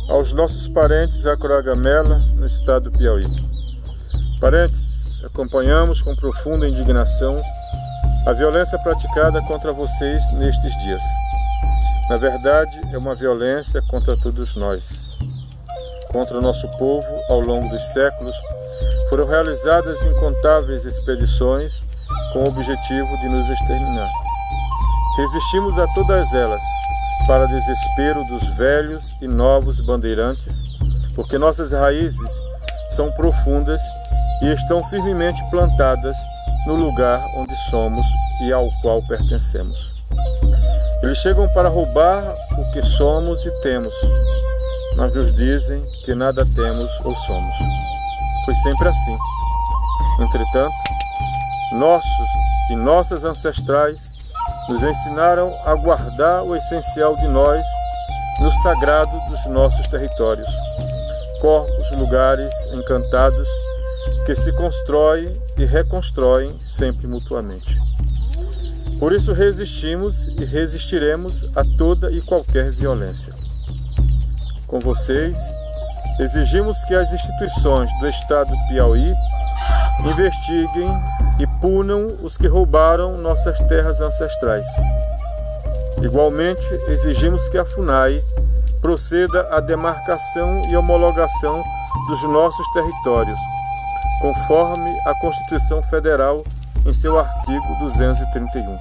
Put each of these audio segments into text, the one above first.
Aos nossos parentes Acroagamela, no estado do Piauí. Parentes, acompanhamos com profunda indignação a violência praticada contra vocês nestes dias. Na verdade, é uma violência contra todos nós. Contra o nosso povo, ao longo dos séculos, foram realizadas incontáveis expedições com o objetivo de nos exterminar. Resistimos a todas elas, para desespero dos velhos e novos bandeirantes, porque nossas raízes são profundas e estão firmemente plantadas no lugar onde somos e ao qual pertencemos. Eles chegam para roubar o que somos e temos, mas nos dizem que nada temos ou somos. Foi sempre assim. Entretanto, nossos e nossas ancestrais nos ensinaram a guardar o essencial de nós no sagrado dos nossos territórios, corpos, lugares encantados que se constroem e reconstroem sempre mutuamente. Por isso resistimos e resistiremos a toda e qualquer violência. Com vocês, exigimos que as instituições do estado do Piauí investiguem e punam os que roubaram nossas terras ancestrais. Igualmente, exigimos que a FUNAI proceda à demarcação e homologação dos nossos territórios, conforme a Constituição Federal em seu artigo 231.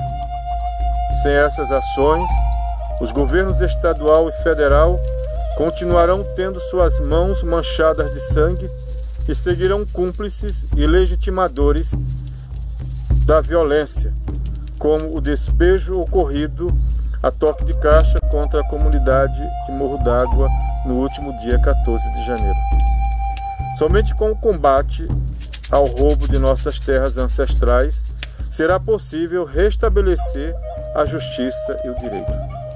Sem essas ações, os governos estadual e federal continuarão tendo suas mãos manchadas de sangue e seguirão cúmplices e legitimadores da violência, como o despejo ocorrido a toque de caixa contra a comunidade de Morro d'Água no último dia 14 de janeiro. Somente com o combate ao roubo de nossas terras ancestrais será possível restabelecer a justiça e o direito.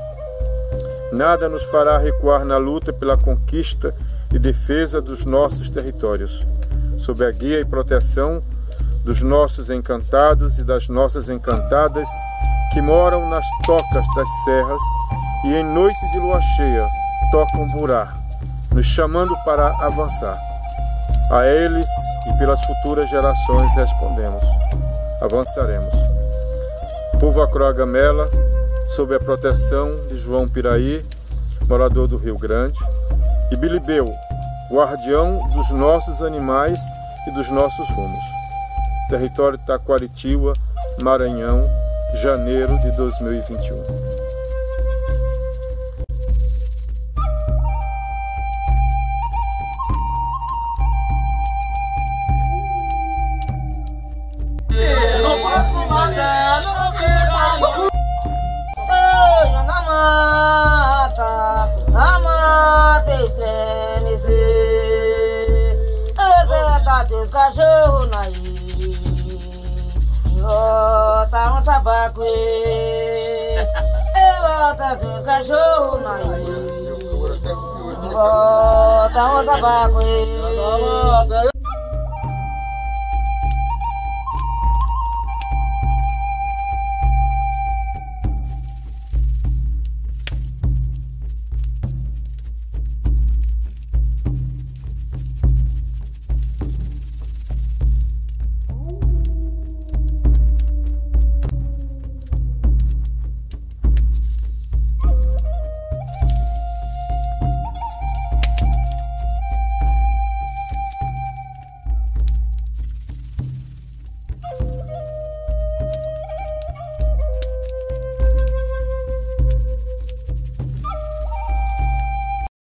Nada nos fará recuar na luta pela conquista e defesa dos nossos territórios, sob a guia e proteção dos nossos encantados e das nossas encantadas que moram nas tocas das serras e em noite de lua cheia tocam burá, nos chamando para avançar. A eles e pelas futuras gerações respondemos: avançaremos. Povo Acroagamela, sob a proteção de João Piraí, morador do Rio Grande, e Bilibeu, guardião dos nossos animais e dos nossos rumos. Território Taquaritiba, Maranhão, janeiro de 2021. Cachorro naí, volta um tabaco, volta do cachorro naí, volta um tabaco.